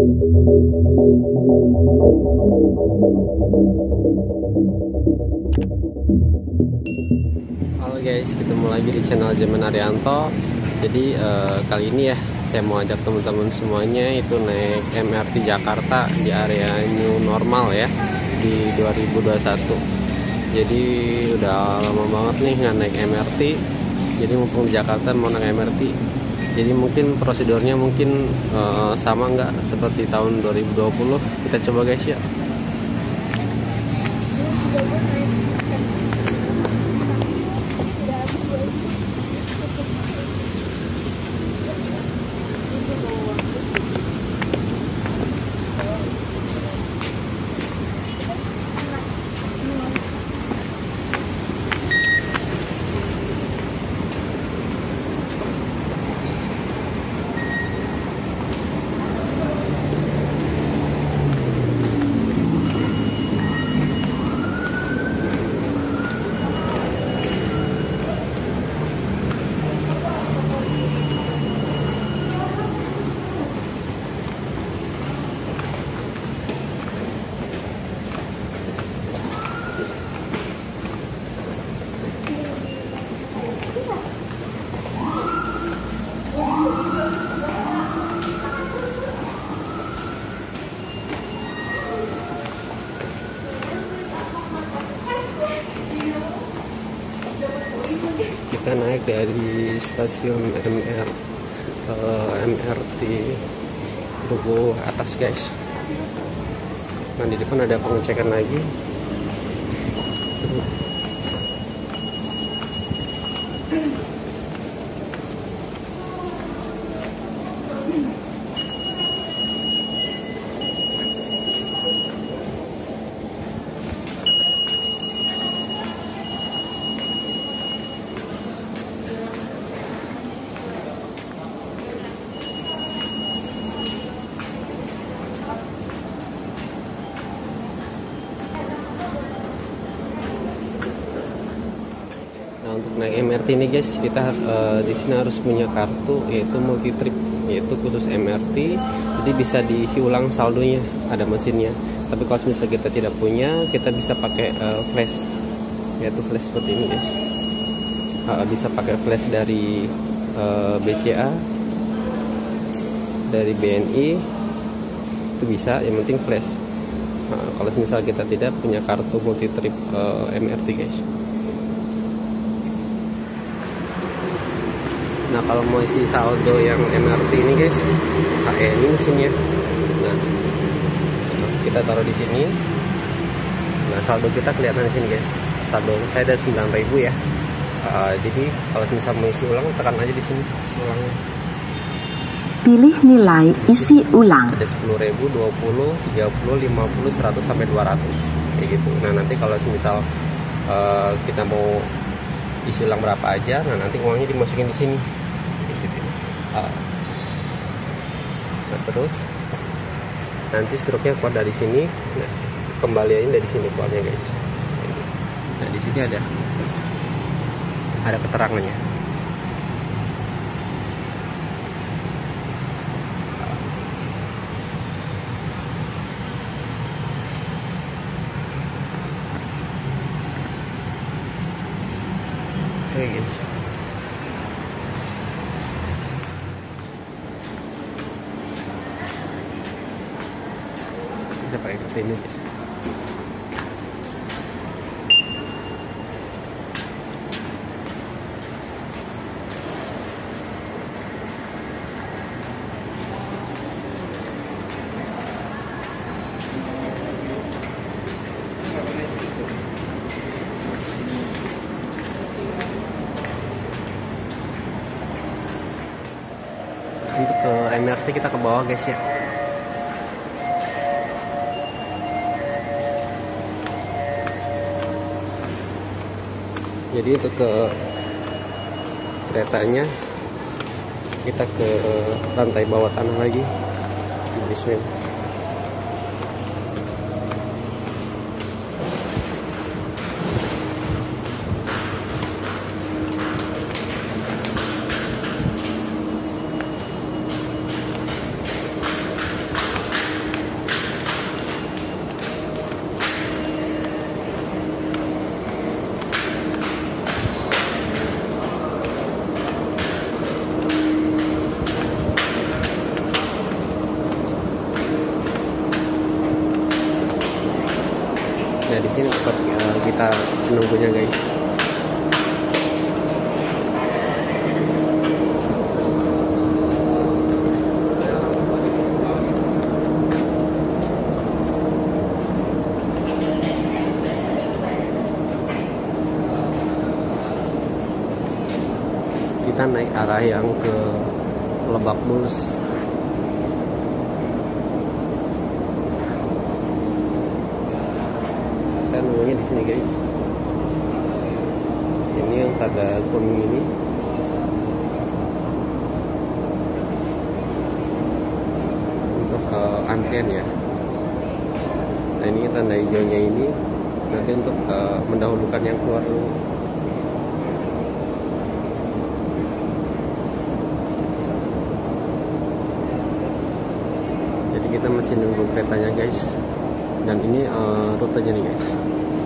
Halo guys, ketemu lagi di channel Zaman Arianto. Jadi kali ini ya saya mau ajak teman-teman semuanya itu naik MRT Jakarta di area new normal ya di 2021. Jadi udah lama banget nih nggak naik MRT. Jadi mumpung di Jakarta mau naik MRT. Jadi mungkin prosedurnya mungkin sama nggak seperti tahun 2020. Kita coba guys ya. Kita naik dari stasiun MRT Duku Atas guys. Nah di depan ada pengecekan lagi. Nah untuk naik MRT ini guys, kita di sini harus punya kartu yaitu multi trip, yaitu khusus MRT. Jadi bisa diisi ulang saldonya, ada mesinnya. Tapi kalau misalnya kita tidak punya, kita bisa pakai flash, yaitu flash seperti ini guys. Bisa pakai flash dari BCA, dari BNI, itu bisa. Yang penting flash. Kalau misalnya kita tidak punya kartu multi trip MRT guys. Nah kalau mau isi saldo yang MRT ini guys, ini mesinnya. Nah kita taruh di sini. Nah saldo kita kelihatan di sini guys. Saldo saya ada 9.000 ya. Jadi kalau misal mau isi ulang, tekan aja di sini isi ulangnya. Pilih nilai isi ulang. Ada 10.000, 20, 30, 50, 100 sampai 200 kayak gitu. Nah nanti kalau misal kita mau isi ulang berapa aja, nah nanti uangnya dimasukin di sini. Nah terus nanti struknya keluar dari sini. Nah, kembaliannya dari sini keluarnya guys. Nah di sini ada keterangannya. Oke guys. Kita pakai kartu ini guys. Untuk ke MRT kita ke bawah guys ya. Jadi untuk ke keretanya kita ke lantai bawah tanah lagi di basement. sini tempat kita menunggunya guys. Kita naik arah yang ke Lebak Bulus. Kita nunggunya di sini guys. Ini yang tanda kuning ini. Untuk antrian ya. Nah ini tanda hijaunya ini nanti untuk mendahulukan yang keluar dulu. Kita masih nunggu keretanya guys, dan ini rutenya nih guys.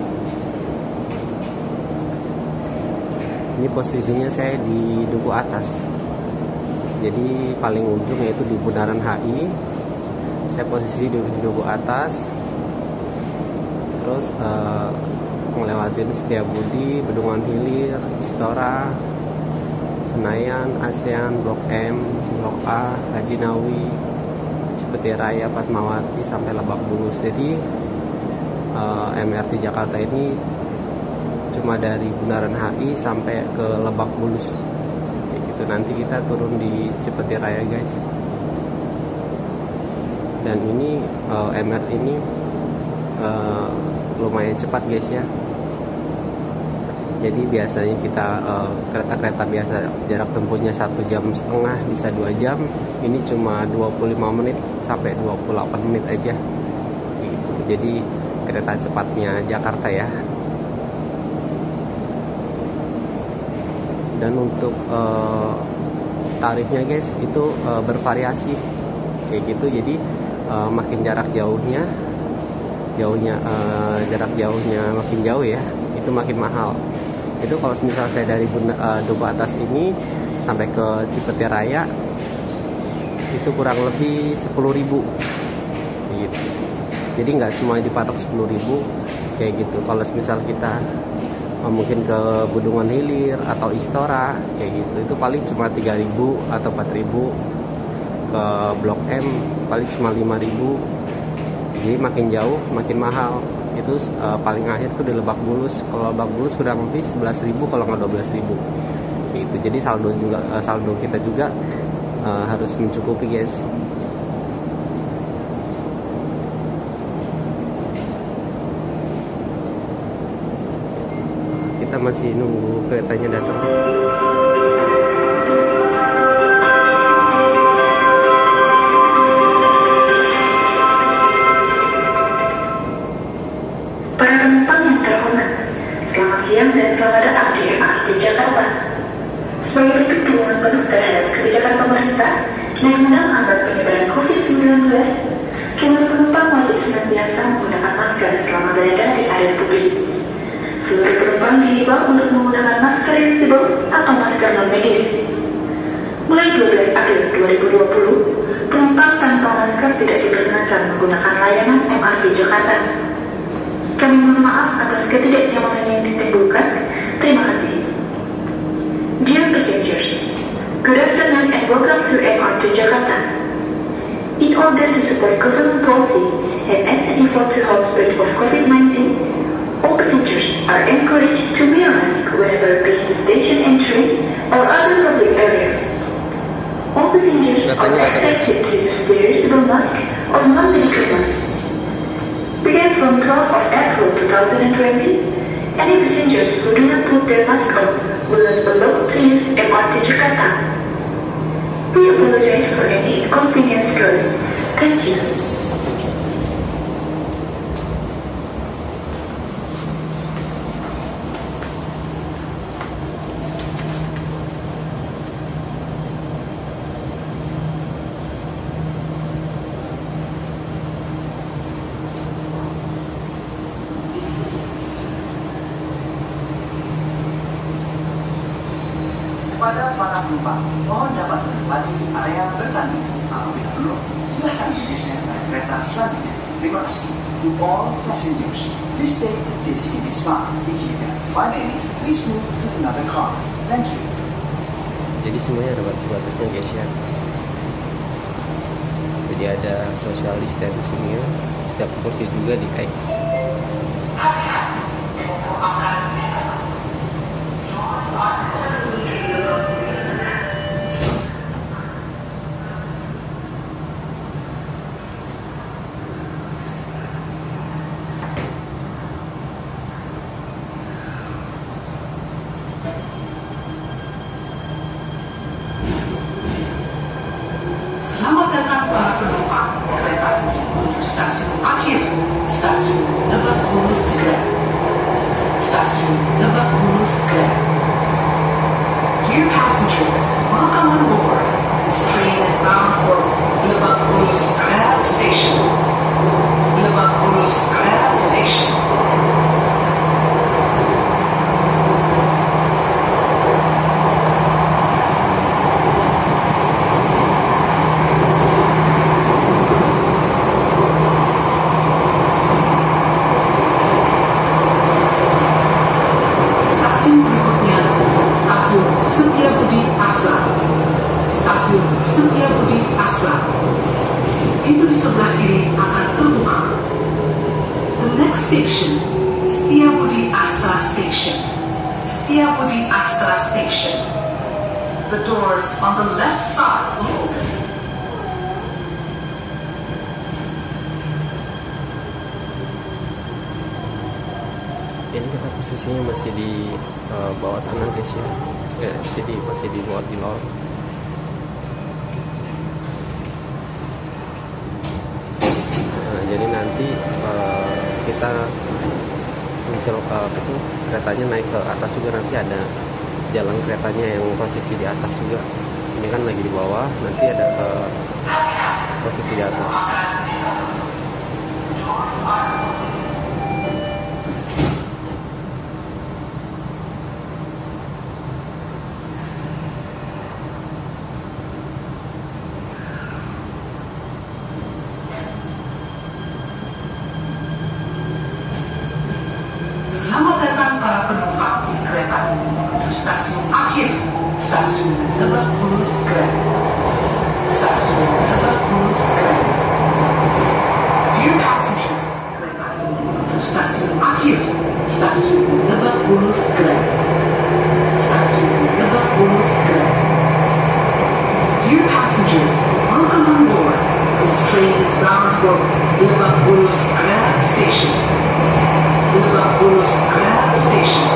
Ini posisinya saya di Duku Atas, jadi paling ujung yaitu di Bundaran HI. Saya posisi di Duku Atas, terus melewati Setiabudi, Bendungan Hilir, Istora, Senayan, ASEAN, Blok M, Blok A, Hajinawi, Cipete Raya, Fatmawati sampai Lebak Bulus. Jadi MRT Jakarta ini cuma dari Bundaran HI sampai ke Lebak Bulus. Gitu. Nanti kita turun di Cipete Raya guys. Dan ini MRT ini lumayan cepat guys ya. Jadi biasanya kita kereta-kereta biasa jarak tempuhnya 1,5 jam, bisa 2 jam. Ini cuma 25 menit sampai 28 menit aja gitu. Jadi kereta cepatnya Jakarta ya. Dan untuk tarifnya guys itu bervariasi kayak gitu. Jadi makin jarak jauhnya jarak jauhnya makin jauh ya, itu makin mahal. Itu kalau misal saya dari Duku Atas ini sampai ke Cipete Raya itu kurang lebih 10.000 gitu. Jadi nggak semua dipatok 10.000 kayak gitu. Kalau misal kita mungkin ke Bendungan Hilir atau Istora kayak gitu, itu paling cuma 3.000 atau 4.000. Ke Blok M paling cuma 5.000. Jadi makin jauh makin mahal. Itu paling akhir tuh di Lebak Bulus. Kalau Lebak Bulus kurang lebih 11.000 kalau nggak 12.000 gitu. Jadi saldo kita juga harus mencukupi guys. Kita masih nunggu keretanya datang. Siang dan selamat datang di MRT Jakarta. Sebagai bentuk dukungan penuh terhadap kebijakan pemerintah yang menghambat penyebaran COVID-19, seluruh penumpang wajib senantiasa menggunakan masker selama berada di area publik. Seluruh penumpang diimbau untuk menggunakan masker invisible atau masker non-medis. Mulai 12 April 2020, penumpang tanpa masker tidak diperkenankan menggunakan layanan MRT Jakarta. Kami mohon maaf atas ketidaknyamanan yang ditimbulkan. Terima kasih. Dear passengers, good afternoon and welcome to MRT Jakarta. In order to support government policy and as an effort to halt spread of COVID-19, all passengers are encouraged to wear masks whenever reaching station entry or other public areas. All passengers are expected to use reusable mask or non-medical mask. Beginning from 12 of April 2020, any passengers who do not put their mask on will not be allowed to use MRT Jakarta. We apologize for any inconvenience caused. Thank you. Kepada para penumpang, mohon dapat menempati area bertanding. Apabila belum, silahkan bergeser pada kereta selanjutnya. Terima kasih. to all passengers. Please take the designated spot. If you cannot find any, please move to another car. Thank you. Jadi semuanya ada batas-batasnya guys ya. Jadi ada social distancing-nya. Setiap kursi juga di X. Selamat datang para penumpang kereta menuju stasiun akhir, stasiun Lebak Bulus Square. Stasiun Lebak Bulus Square. Dear passengers, welcome on board. This train is bound for Lebak Bulus Square Station. Lebak Bulus Square Station. Stasiun berikutnya, Stasiun Setiabudi Asra. Stasiun Setiabudi Asra. Pintu di sebelah kiri akan terbuka. The next station, Setiabudi Astra Station. Setiabudi Astra Station. The doors on the left side will open. Ini kita posisinya masih di bawah tanah guys ya. Jadi masih di bawah di lor. Nah, jadi nanti kita muncul keretanya naik ke atas juga, nanti ada jalan keretanya yang posisi di atas juga. Ini kan lagi di bawah, nanti ada posisi di atas. Selamat datang para penumpang kereta menuju stasiun akhir, stasiun Lebak Bulus Square. Stasiun Lebak Bulus Square. Dear passengers, kereta menuju stasiun akhir, stasiun Lebak Bulus Square. Stasiun Lebak Bulus Square. Dear passengers, welcome on board. This train is bound for Lebak Bulus Square Station. Lebak Bulus Square Station.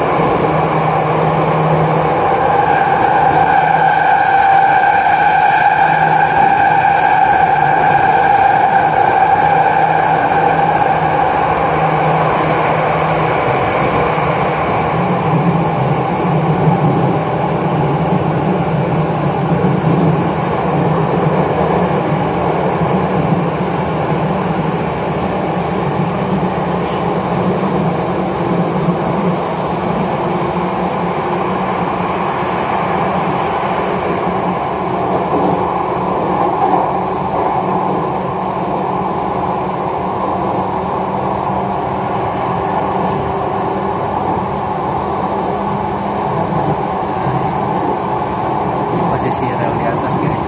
Posisi rel di atas guys.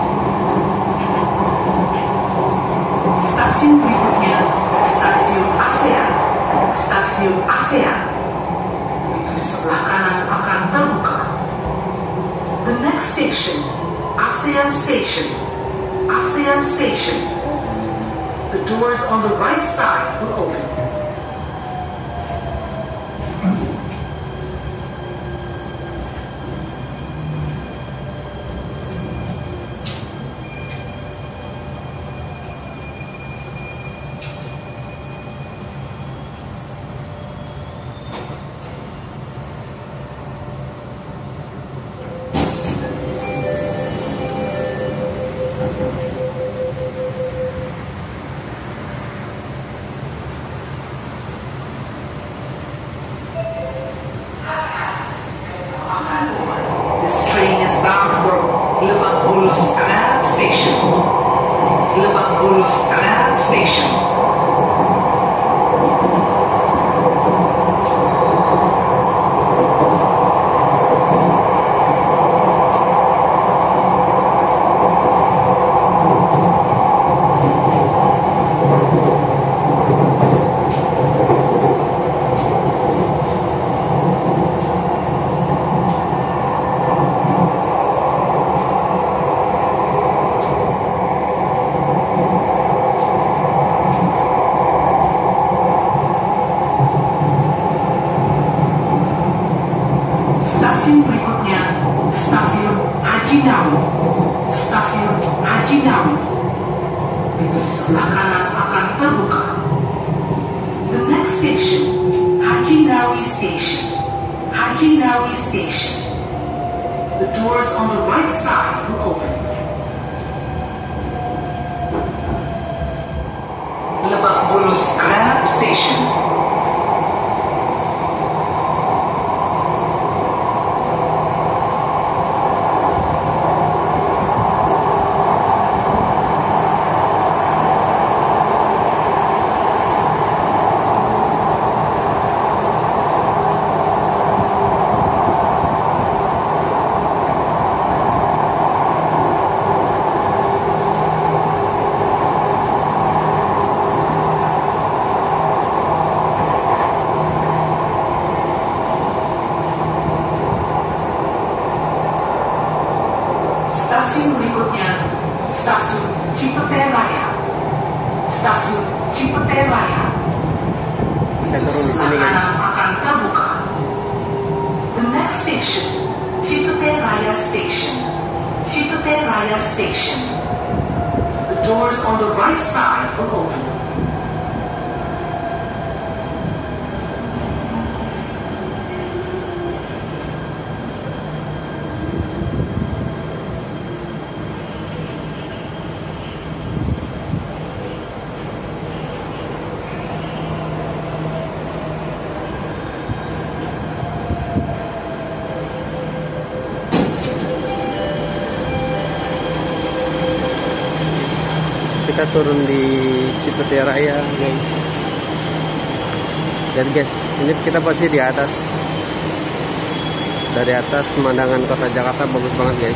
Stasiun berikutnya, Stasiun ASEAN. Stasiun ASEAN. Pintu di sebelah kanan akan terbuka. The next station, ASEAN Station. ASEAN Station. The doors on the right side will open. This train is bound for Lebak Bulus Square Station. Lebak Bulus Square Station. Nawi, stasiun Haji Nawi. Pintu di sebelah kanan akan terbuka. The next station, Haji Nawi Station. Haji Nawi Station. The doors on the right side will open. Lebak Bulus Grab Station. Stasiun berikutnya, Stasiun Cipete Raya. Stasiun Cipete Raya. Kita turun di sini, Sebelah guys. kanan akan terbuka. The next station, Cipete Raya Station. Cipete Raya Station. The doors on the right side will open. Kita turun di Cipete Raya, guys. Dan guys, ini kita pasti di atas. Dari atas pemandangan kota Jakarta bagus banget, guys.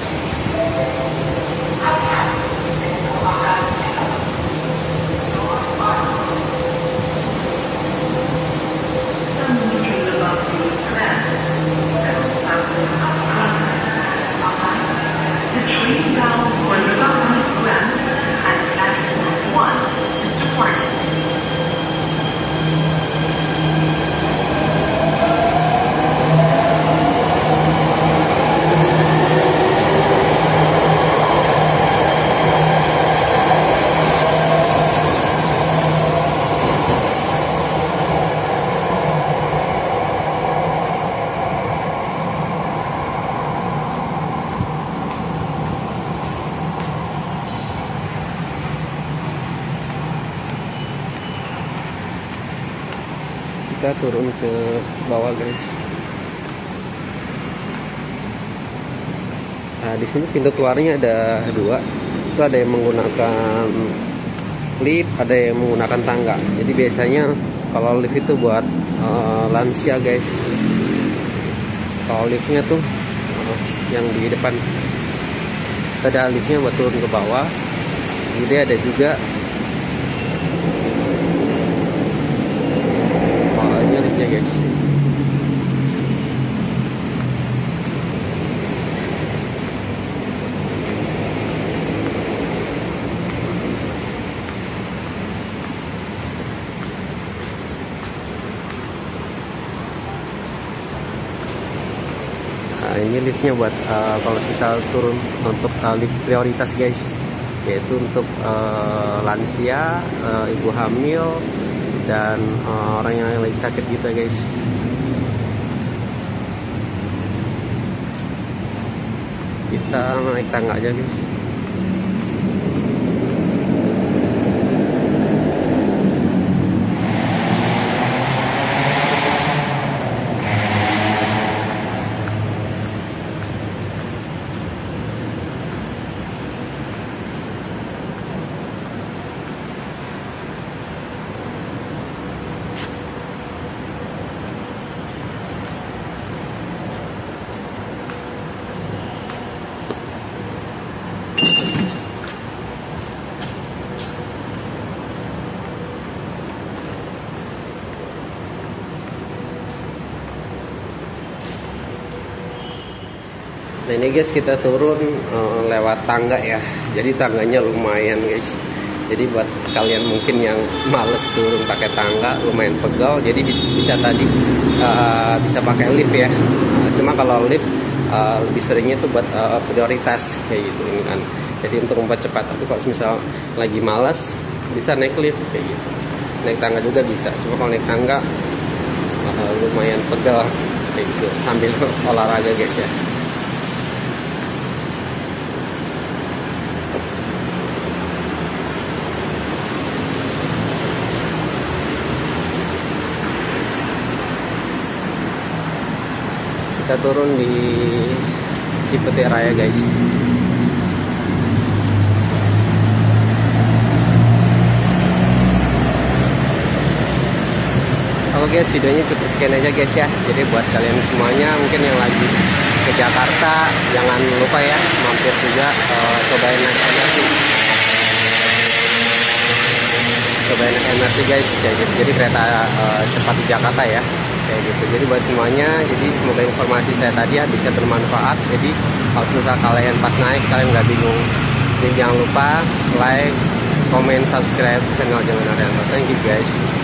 The train bound for Lebak Bulus Grab at platform 1 is departing. Kita turun ke bawah, guys. Nah, di sini pintu keluarnya ada dua. Itu ada yang menggunakan lift, ada yang menggunakan tangga. Jadi biasanya kalau lift itu buat lansia, guys. Kalau liftnya tuh yang di depan, ada liftnya buat turun ke bawah. Jadi ada juga liftnya, guys. Nah, ini liftnya buat kalau misal turun untuk lift prioritas, guys, yaitu untuk lansia, ibu hamil, dan orang yang lagi sakit gitu, guys. Kita naik tangga aja, guys. Nah ini guys, kita turun lewat tangga ya. Jadi tangganya lumayan guys. Jadi buat kalian mungkin yang males turun pakai tangga, lumayan pegal. Jadi bisa tadi bisa pakai lift ya. Cuma kalau lift lebih seringnya tuh buat prioritas kayak gitu ini kan. Jadi untuk mempercepat. Tapi kalau misal lagi malas bisa naik lift kayak gitu. Naik tangga juga bisa. Cuma kalau naik tangga lumayan pegel kayak gitu sambil olahraga guys ya. Kita turun di Cipete Raya guys. Oke guys, videonya cukup sekian aja guys ya. Jadi buat kalian semuanya mungkin yang lagi ke Jakarta, jangan lupa ya mampir juga cobain naik MRT. Cobain naik MRT guys, jadi kereta cepat di Jakarta ya. Kayak gitu. Jadi buat semuanya, jadi semoga informasi saya tadi ya bisa bermanfaat. Jadi kalau misal kalian pas naik kalian nggak bingung, jadi jangan lupa like, comment, subscribe channel Zaman Arianto. Thank you guys.